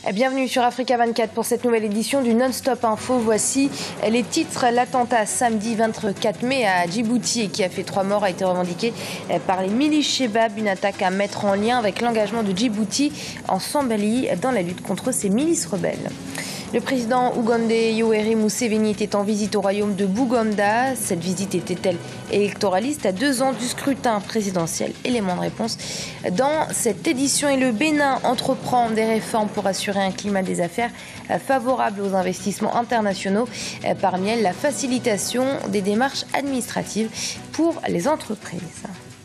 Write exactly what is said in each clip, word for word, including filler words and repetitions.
Bienvenue sur Africa vingt-quatre pour cette nouvelle édition du Non-Stop Info. Voici les titres. L'attentat samedi vingt-quatre mai à Djibouti et qui a fait trois morts a été revendiqué par les milices Chebab. Une attaque à mettre en lien avec l'engagement de Djibouti en Somalie dans la lutte contre ces milices rebelles. Le président ougandais Yoweri Museveni était en visite au royaume de Buganda. Cette visite était-elle électoraliste à deux ans du scrutin présidentiel? Élément de réponse dans cette édition. Et le Bénin entreprend des réformes pour assurer un climat des affaires favorable aux investissements internationaux. Parmi elles, la facilitation des démarches administratives pour les entreprises.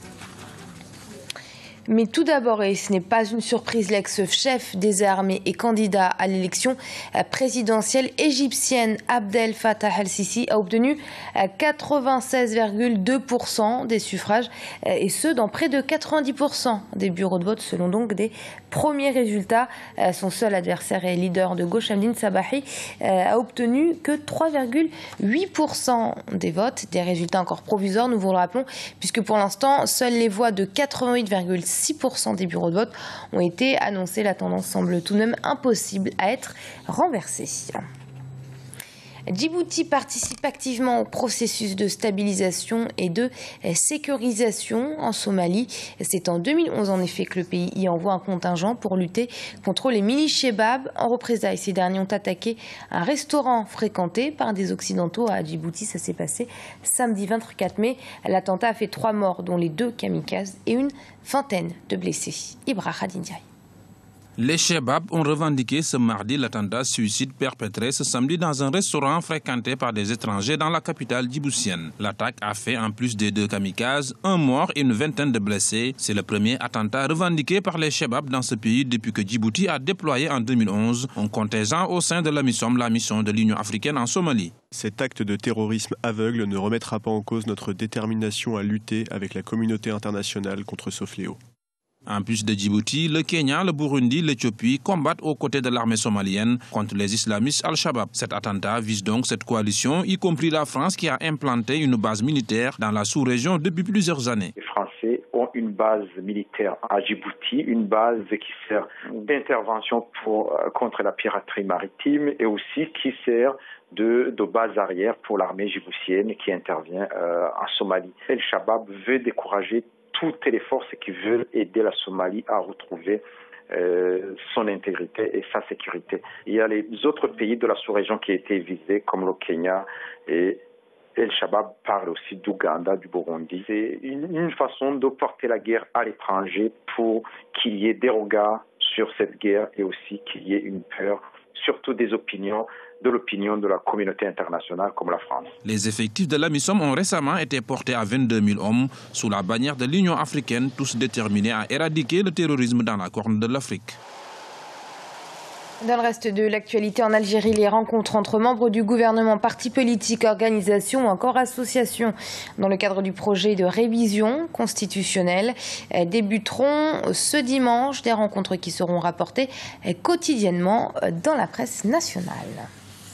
Mais tout d'abord, et ce n'est pas une surprise, l'ex-chef des armées et candidat à l'élection présidentielle égyptienne Abdel Fattah el-Sisi a obtenu quatre-vingt-seize virgule deux pour cent des suffrages, et ce dans près de quatre-vingt-dix pour cent des bureaux de vote selon donc des premiers résultats. Son seul adversaire et leader de gauche, Hamdine Sabahi, a obtenu que trois virgule huit pour cent des votes. Des résultats encore provisoires, nous vous le rappelons, puisque pour l'instant, seules les voix de quatre-vingt-huit virgule six pour cent des bureaux de vote ont été annoncés. La tendance semble tout de même impossible à être renversée. Djibouti participe activement au processus de stabilisation et de sécurisation en Somalie. C'est en deux mille onze en effet que le pays y envoie un contingent pour lutter contre les milices Chebab. En représailles, ces derniers ont attaqué un restaurant fréquenté par des Occidentaux à Djibouti. Ça s'est passé samedi vingt-quatre mai. L'attentat a fait trois morts, dont les deux kamikazes, et une vingtaine de blessés. Ibrahim Ndiaye. Les Chebab ont revendiqué ce mardi l'attentat suicide perpétré ce samedi dans un restaurant fréquenté par des étrangers dans la capitale djiboutienne. L'attaque a fait, en plus des deux kamikazes, un mort et une vingtaine de blessés. C'est le premier attentat revendiqué par les Chebab dans ce pays depuis que Djibouti a déployé en deux mille onze un contingent au sein de la MISOM, la mission de l'Union africaine en Somalie. Cet acte de terrorisme aveugle ne remettra pas en cause notre détermination à lutter avec la communauté internationale contre ce fléau. En plus de Djibouti, le Kenya, le Burundi, l'Éthiopie combattent aux côtés de l'armée somalienne contre les islamistes Al-Shabaab. Cet attentat vise donc cette coalition, y compris la France qui a implanté une base militaire dans la sous-région depuis plusieurs années. Les Français ont une base militaire à Djibouti, une base qui sert d'intervention pour, euh, contre la piraterie maritime et aussi qui sert de, de base arrière pour l'armée djiboutienne qui intervient euh, en Somalie. Al-Shabaab veut décourager toutes les forces qui veulent aider la Somalie à retrouver euh, son intégrité et sa sécurité. Il y a les autres pays de la sous-région qui ont été visés, comme le Kenya, et El-Shabaab parle aussi d'Ouganda, du Burundi. C'est une, une façon de porter la guerre à l'étranger pour qu'il y ait des regards sur cette guerre et aussi qu'il y ait une peur, surtout des opinions, de l'opinion de la communauté internationale comme la France. Les effectifs de la MISOM ont récemment été portés à vingt-deux mille hommes sous la bannière de l'Union africaine, tous déterminés à éradiquer le terrorisme dans la Corne de l'Afrique. Dans le reste de l'actualité, en Algérie, les rencontres entre membres du gouvernement, partis politiques, organisations ou encore associations dans le cadre du projet de révision constitutionnelle débuteront ce dimanche. Des rencontres qui seront rapportées quotidiennement dans la presse nationale.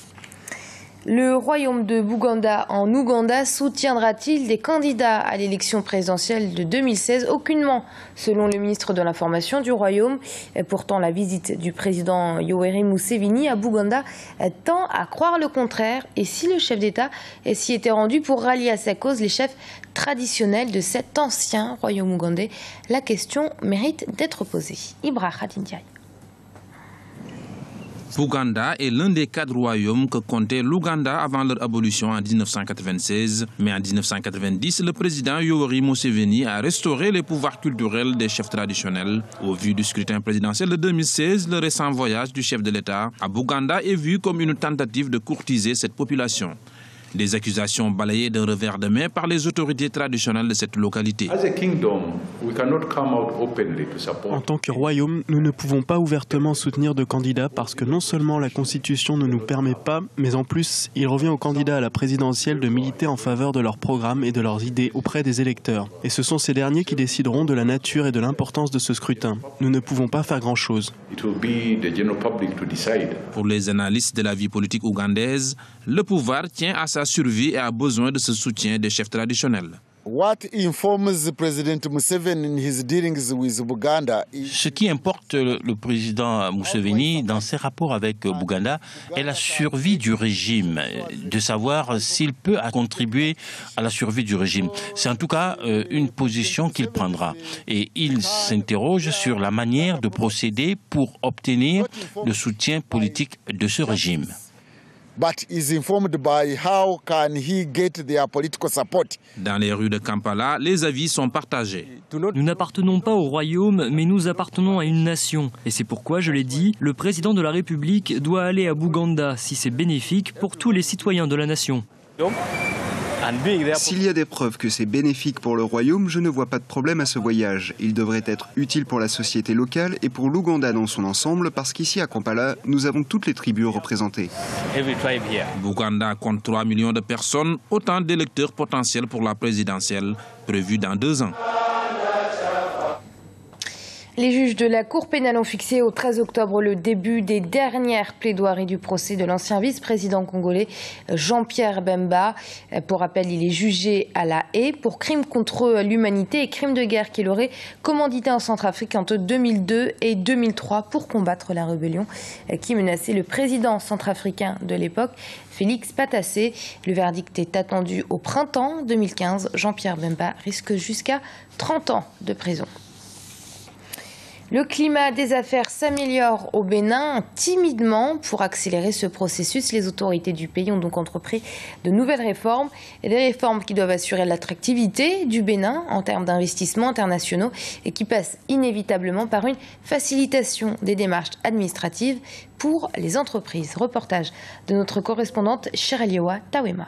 Le royaume de Buganda en Ouganda soutiendra-t-il des candidats à l'élection présidentielle de deux mille seize? Aucunement, selon le ministre de l'Information du royaume. Pourtant, la visite du président Yoweri Museveni à Buganda tend à croire le contraire. Et si le chef d'État s'y était rendu pour rallier à sa cause les chefs traditionnels de cet ancien royaume ougandais, la question mérite d'être posée. Ibrahim Ndiaye. Buganda est l'un des quatre royaumes que comptait l'Ouganda avant leur abolition en mille neuf cent quatre-vingt-seize. Mais en mille neuf cent quatre-vingt-dix, le président Yoweri Museveni a restauré les pouvoirs culturels des chefs traditionnels. Au vu du scrutin présidentiel de deux mille seize, le récent voyage du chef de l'État à Buganda est vu comme une tentative de courtiser cette population. Des accusations balayées d'un revers de main par les autorités traditionnelles de cette localité. En tant que royaume, nous ne pouvons pas ouvertement soutenir de candidats parce que non seulement la Constitution ne nous permet pas, mais en plus, il revient aux candidats à la présidentielle de militer en faveur de leurs programmes et de leurs idées auprès des électeurs. Et ce sont ces derniers qui décideront de la nature et de l'importance de ce scrutin. Nous ne pouvons pas faire grand-chose. Pour les analystes de la vie politique ougandaise, le pouvoir tient à sa survie et a besoin de ce soutien des chefs traditionnels. Ce qui importe le président Museveni dans ses rapports avec Buganda est la survie du régime, de savoir s'il peut contribuer à la survie du régime. C'est en tout cas une position qu'il prendra. Et il s'interroge sur la manière de procéder pour obtenir le soutien politique de ce régime. But is informed by how can he get their political support. Dans les rues de Kampala, les avis sont partagés. Nous n'appartenons pas au royaume, mais nous appartenons à une nation. Et c'est pourquoi, je l'ai dit, le président de la République doit aller à Buganda si c'est bénéfique pour tous les citoyens de la nation. S'il y a des preuves que c'est bénéfique pour le royaume, je ne vois pas de problème à ce voyage. Il devrait être utile pour la société locale et pour l'Ouganda dans son ensemble, parce qu'ici à Kampala, nous avons toutes les tribus représentées. Buganda compte trois millions de personnes, autant d'électeurs potentiels pour la présidentielle prévue dans deux ans. Les juges de la Cour pénale ont fixé au treize octobre le début des dernières plaidoiries du procès de l'ancien vice-président congolais Jean-Pierre Bemba. Pour rappel, il est jugé à La Haye pour crimes contre l'humanité et crimes de guerre qu'il aurait commandité en Centrafrique entre deux mille deux et deux mille trois pour combattre la rébellion qui menaçait le président centrafricain de l'époque, Félix Patassé. Le verdict est attendu au printemps deux mille quinze. Jean-Pierre Bemba risque jusqu'à trente ans de prison. Le climat des affaires s'améliore au Bénin timidement. Pour accélérer ce processus, les autorités du pays ont donc entrepris de nouvelles réformes. Et des réformes qui doivent assurer l'attractivité du Bénin en termes d'investissements internationaux et qui passent inévitablement par une facilitation des démarches administratives pour les entreprises. Reportage de notre correspondante Chiraliewa Tawema.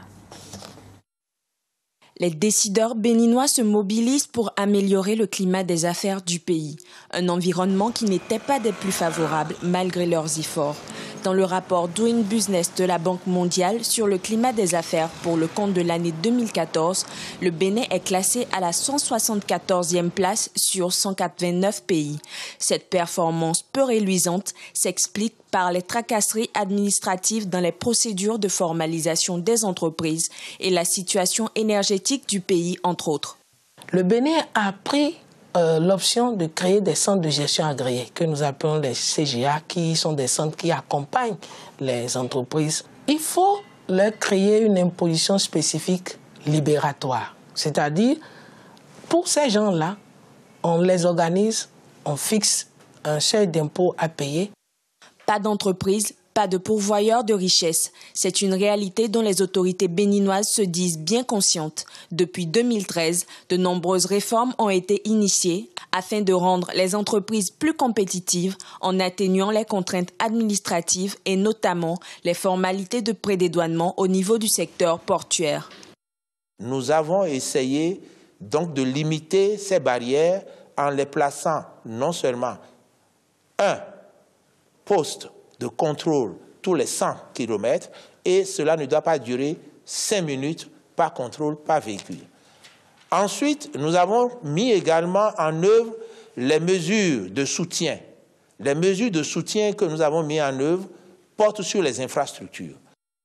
Les décideurs béninois se mobilisent pour améliorer le climat des affaires du pays. Un environnement qui n'était pas des plus favorables malgré leurs efforts. Dans le rapport Doing Business de la Banque mondiale sur le climat des affaires pour le compte de l'année deux mille quatorze, le Bénin est classé à la cent soixante-quatorzième place sur cent quatre-vingt-neuf pays. Cette performance peu reluisante s'explique par les tracasseries administratives dans les procédures de formalisation des entreprises et la situation énergétique du pays, entre autres. Le Bénin a pris euh, l'option de créer des centres de gestion agréés, que nous appelons les C G A, qui sont des centres qui accompagnent les entreprises. Il faut leur créer une imposition spécifique libératoire. C'est-à-dire, pour ces gens-là, on les organise, on fixe un seuil d'impôt à payer. Pas d'entreprise, pas de pourvoyeur de richesse. C'est une réalité dont les autorités béninoises se disent bien conscientes. Depuis deux mille treize, de nombreuses réformes ont été initiées afin de rendre les entreprises plus compétitives en atténuant les contraintes administratives et notamment les formalités de prédédouanement au niveau du secteur portuaire. Nous avons essayé donc de limiter ces barrières en les plaçant non seulement un poste de contrôle tous les cent kilomètres et cela ne doit pas durer cinq minutes par contrôle par véhicule. Ensuite, nous avons mis également en œuvre les mesures de soutien. Les mesures de soutien que nous avons mis en œuvre portent sur les infrastructures.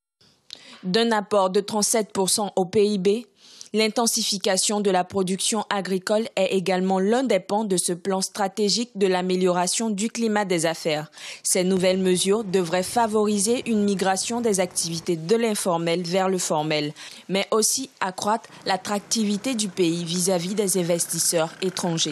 D'un apport de trente-sept pour cent au P I B, l'intensification de la production agricole est également l'un des pans de ce plan stratégique de l'amélioration du climat des affaires. Ces nouvelles mesures devraient favoriser une migration des activités de l'informel vers le formel, mais aussi accroître l'attractivité du pays vis-à-vis des investisseurs étrangers.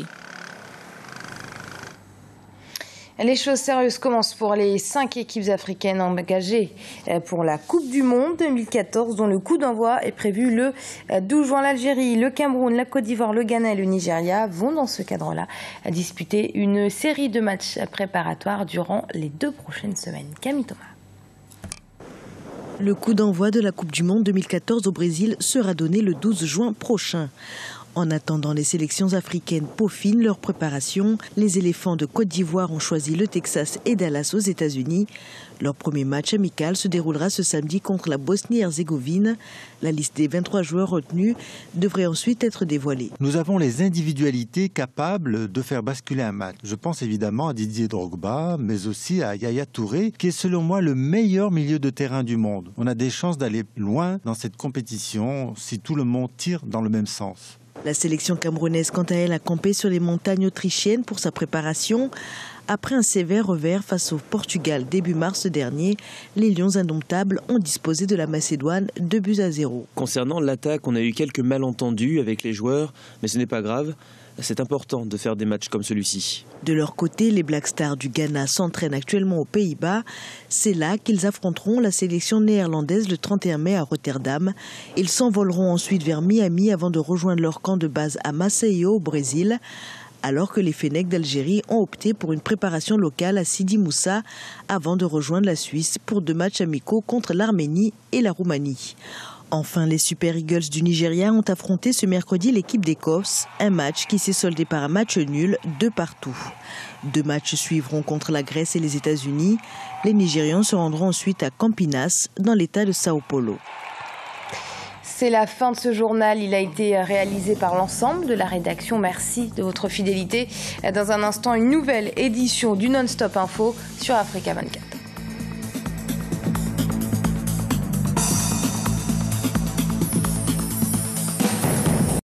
Les choses sérieuses commencent pour les cinq équipes africaines engagées pour la Coupe du Monde deux mille quatorze, dont le coup d'envoi est prévu le douze juin. L'Algérie, le Cameroun, la Côte d'Ivoire, le Ghana et le Nigeria vont dans ce cadre-là disputer une série de matchs préparatoires durant les deux prochaines semaines. Camille Thomas. Le coup d'envoi de la Coupe du Monde deux mille quatorze au Brésil sera donné le douze juin prochain. En attendant, les sélections africaines peaufinent leur préparation. Les éléphants de Côte d'Ivoire ont choisi le Texas et Dallas aux États-Unis. Leur premier match amical se déroulera ce samedi contre la Bosnie-Herzégovine. La liste des vingt-trois joueurs retenus devrait ensuite être dévoilée. Nous avons les individualités capables de faire basculer un match. Je pense évidemment à Didier Drogba, mais aussi à Yaya Touré, qui est selon moi le meilleur milieu de terrain du monde. On a des chances d'aller loin dans cette compétition si tout le monde tire dans le même sens. La sélection camerounaise, quant à elle, a campé sur les montagnes autrichiennes pour sa préparation. Après un sévère revers face au Portugal début mars dernier, les Lions indomptables ont disposé de la Macédoine deux buts à zéro. Concernant l'attaque, on a eu quelques malentendus avec les joueurs, mais ce n'est pas grave. C'est important de faire des matchs comme celui-ci. De leur côté, les Black Stars du Ghana s'entraînent actuellement aux Pays-Bas. C'est là qu'ils affronteront la sélection néerlandaise le trente et un mai à Rotterdam. Ils s'envoleront ensuite vers Miami avant de rejoindre leur camp de base à Maceió au Brésil. Alors que les Fennecs d'Algérie ont opté pour une préparation locale à Sidi Moussa avant de rejoindre la Suisse pour deux matchs amicaux contre l'Arménie et la Roumanie. Enfin, les Super Eagles du Nigeria ont affronté ce mercredi l'équipe d'Écosse, un match qui s'est soldé par un match nul de partout. Deux matchs suivront contre la Grèce et les États-Unis. Les Nigérians se rendront ensuite à Campinas, dans l'état de Sao Paulo. C'est la fin de ce journal. Il a été réalisé par l'ensemble de la rédaction. Merci de votre fidélité. Dans un instant, une nouvelle édition du Non-Stop Info sur Africa vingt-quatre.